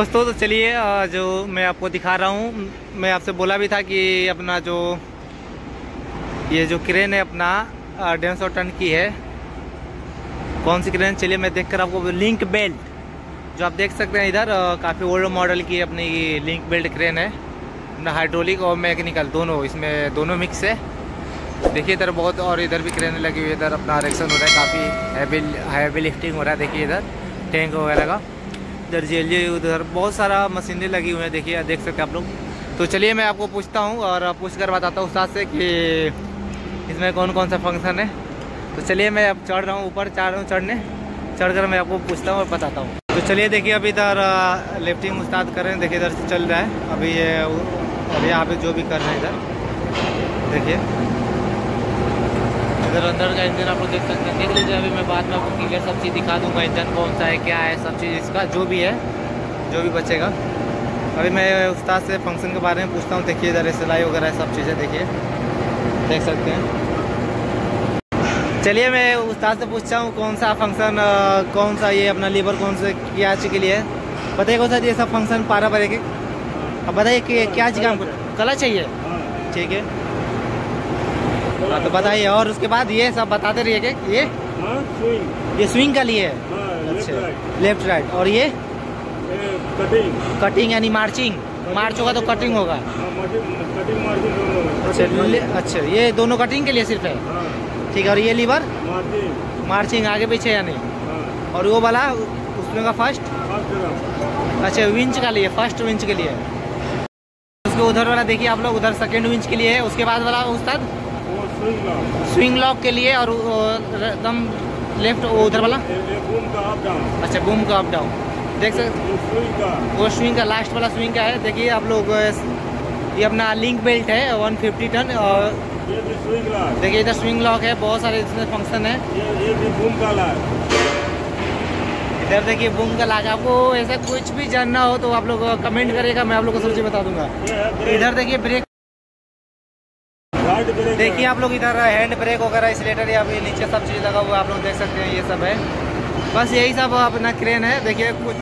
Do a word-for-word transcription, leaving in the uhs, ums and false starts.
दोस्तों तो चलिए जो मैं आपको दिखा रहा हूँ, मैं आपसे बोला भी था कि अपना जो ये जो क्रेन है अपना डेढ़ सौ टन की है। कौन सी क्रेन, चलिए मैं देखकर आपको लिंक बेल्ट जो आप देख सकते हैं इधर, काफ़ी ओल्ड मॉडल की अपनी लिंक बेल्ट क्रेन है अपना, हाइड्रोलिक और मैकेनिकल दोनों, इसमें दोनों मिक्स है। देखिए इधर बहुत, और इधर भी क्रेन लगी हुई है, इधर अपना रिएक्शन हो रहा है, काफ़ी हैवी हैवी लिफ्टिंग हो रहा है। देखिए इधर टैंक वगैरह का, इधर जेल, उधर बहुत सारा मशीनें लगी हुई हैं, देखिए देख सकते हैं आप लोग। तो चलिए मैं आपको पूछता हूँ और पूछ कर बताता हूँ उस्ताद से कि इसमें कौन कौन सा फंक्शन है। तो चलिए मैं अब चढ़ रहा हूँ ऊपर, चाह रहा हूँ चढ़ने, चढ़कर मैं आपको पूछता हूँ और बताता हूँ। तो चलिए देखिए अभी इधर लिफ्टिंग उस्ताद कर रहे हैं, देखिए इधर से चल रहा है अभी ये, अभी यहाँ पे जो भी कर रहे हैं इधर देखिए, इधर अंदर का इंजन आप लोग देख सकते हैं। देख लीजिए, अभी मैं बाद में आपको क्लियर सब चीज़ दिखा दूंगा, इंजन कौन सा है, क्या है, सब चीज़ इसका जो भी है, जो भी बचेगा। अभी मैं उस्ताद से फंक्शन के बारे में पूछता हूँ। देखिए इधर सिलाई वगैरह सब चीज़ें देखिए, देख सकते हैं। चलिए मैं उस्ताद से पूछता हूँ कौन सा फंक्शन, कौन सा ये अपना लीवर कौन से क्या चीज़ के लिए है, बताइएगा सर। ये सब फंक्शन पारंपरिक, अब बताइए कि क्या चीज़ का कला चाहिए, ठीक है। हाँ तो बताइए, और उसके बाद ये सब बताते रहिए कि ये स्विंग, ये स्विंग का लिए है, अच्छा लेफ्ट राइट, और ये कटिंग, कटिंग यानी मार्चिंग, मार्च होगा तो कटिंग होगा, कटिंग मार्जिन दोनों। अच्छा अच्छा, ये दोनों कटिंग के लिए सिर्फ है, ठीक है। और ये लीवर मार्जिन, मार्चिंग आगे पीछे यानी, और वो वाला उसमें का फर्स्ट, अच्छा विंच का लिए, फर्स्ट विंच के लिए। उसके उधर वाला देखिए आप लोग, उधर सेकेंड विंच के लिए है। उसके बाद वाला उस्ताद स्विंग लॉक के लिए, और एकदम लेफ्ट उधर वाला बूम का अप डाउन, अच्छा बूम का अप डाउन, देख सकते वो स्विंग का, लास्ट वाला स्विंग का है। देखिए आप लोग, ये अपना लिंक बेल्ट है एक सौ पचास टन, और ये भी स्विंग लॉक, देखिए इधर स्विंग लॉक है, बहुत सारे इसमें फंक्शन है। ये ये भी बूम का लॉक, इधर देखिए बूम का लॉक। आपको ऐसा कुछ भी जानना हो तो आप लोग कमेंट करिएगा, मैं आप लोग को सब चीज़ बता दूंगा। इधर देखिए ब्रेक, देखिए आप लोग इधर हैंड ब्रेक वगैरह, एक्सीलेटर या नीचे सब चीज़ लगा हुआ है, आप लोग देख सकते हैं, ये सब है। बस यही सब अपना क्रेन है। देखिए कुछ